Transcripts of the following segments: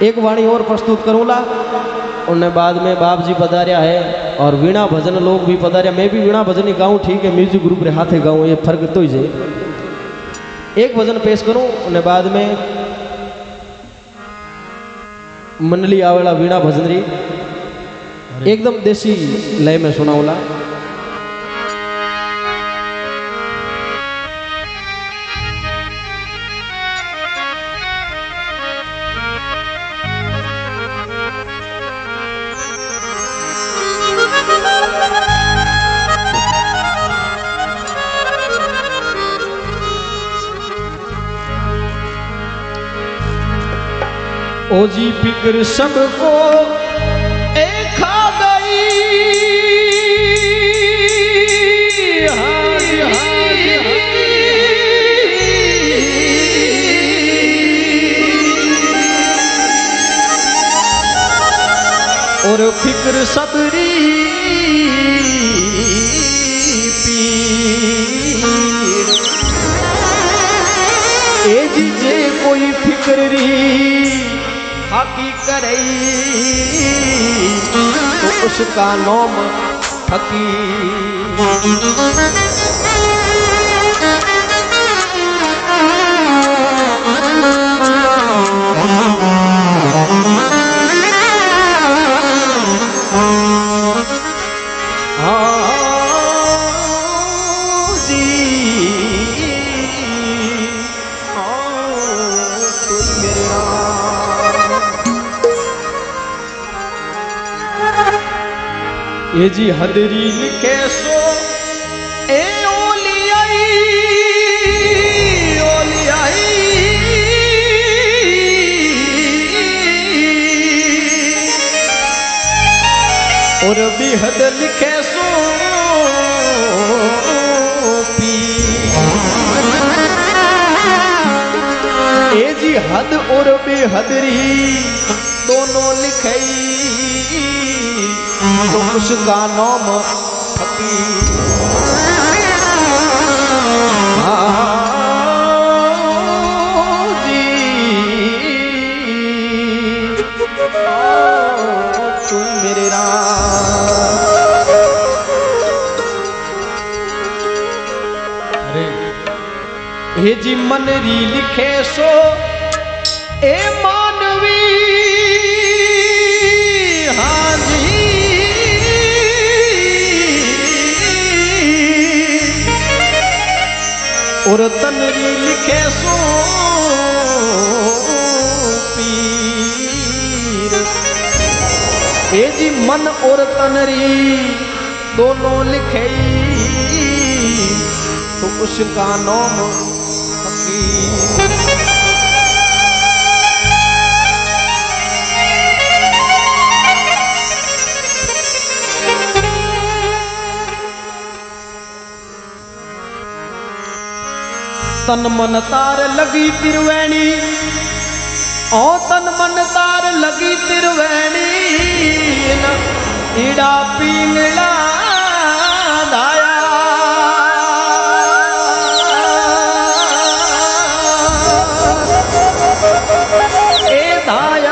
एक वाणी और प्रस्तुत करूँगा, उनने बाद में बाप जी पधारिया है और वीणा भजन लोग भी पधारिया। मैं भी वीणा भजन ही गाऊँ, ठीक है, म्यूजिक ग्रुप रे हाथे गाऊँ, ये फर्क तो ही है। एक भजन पेश करूँ, उन्हें बाद में मंडली आवेला वीणा भजन री एकदम देसी लय में सुनाऊला। ओ जी फिक्र सबको एक खा गई, हाँ जी, हाँ जी, और फिक्र सबरी पीर, ए जी जे कोई फिक्र री हकी करई तो उसका नाम फकीर। ये जी हदरी लिखे सो ए ओलियाई, ओलियाई और भी हद लिखे सो पीर। ए जी हद और बेहदरी दोनों लिखई तो उसका नाम फकीर। जी तुम मेरे राम। अरे हे जी मनरी लिखे सो ए मानवी, हाँ जी और तनरी लिखे सो पीर। ए जी मन और तनरी दोनों लिखे तो उसका नाम फकीर। तन मन तार लगी तिरवैणी, ओ तन मन तार लगी तिरवैणी, ईड़ा पिंगला दाया ए दाया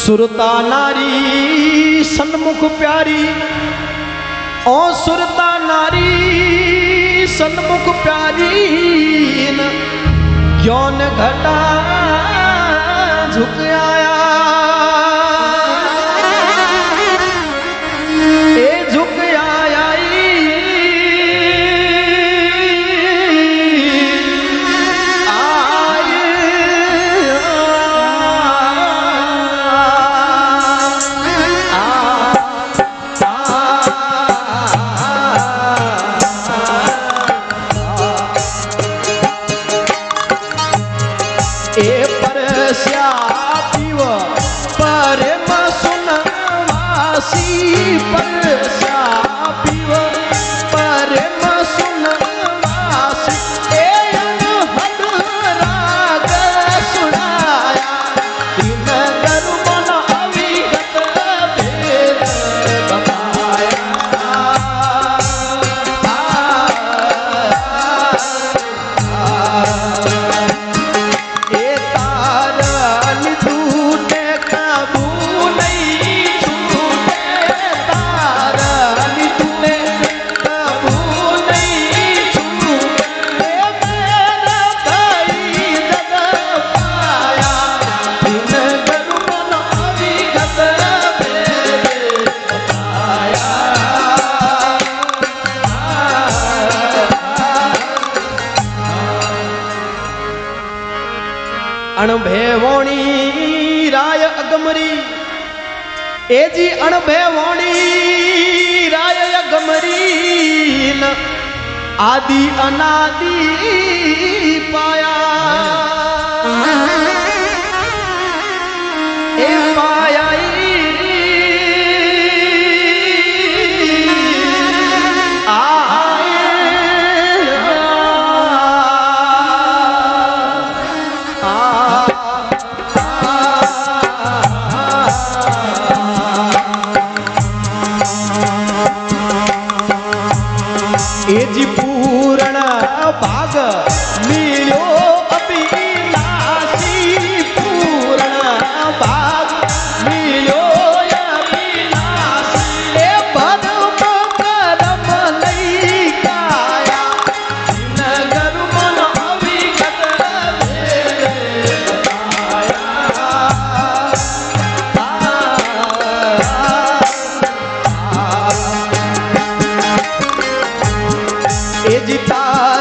सुरता नारी सन्मुख प्यारी, ओ सुरता नारी सन्मुख प्यारी, ज्ञान घटा झुक आया, ए झुक आया अणभेवोणी राय अगमरी, ए जी अणभेवोणी राय अगमरी, आदि अनादि पाया, ए पाया भाग मिलो अविनाशी, पूर्ण भाग मिलो अविनाशी, ए पद्म करम लई काया, नगर मन अविगत भेद बताया, ए जिता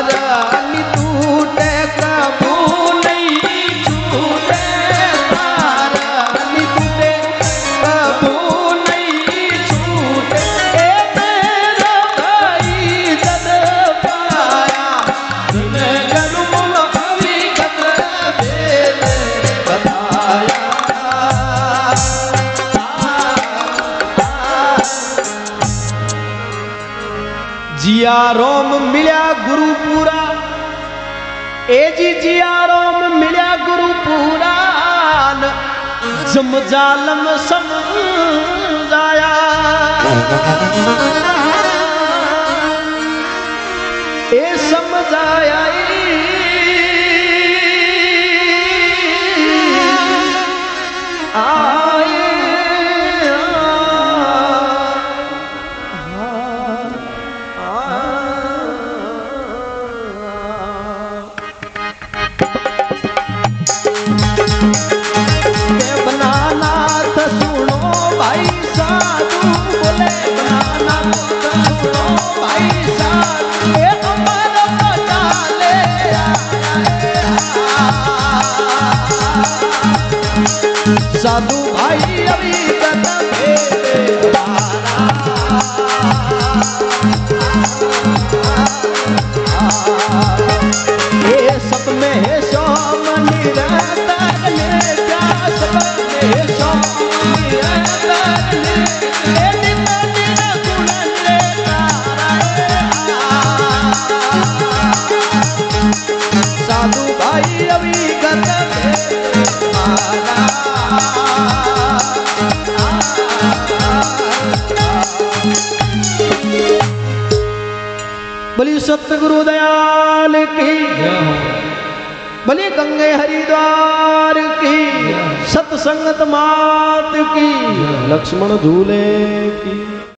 जिया रोम मिल्या गुरुपुरा, ए जी जिया रोम मिल्या गुरुपुरा, जम जालम समझाया, ए समझाया साधु भाई अविगत भेद ये सब में सोम निरंतर ले जा, सब में सोम निरंतर ले गुण ले साधु भाई अविगत भेद बोली सतगुरु दयाल की, बोली गंगे हरिद्वार की, सत संगत मात की, लक्ष्मण झूले की।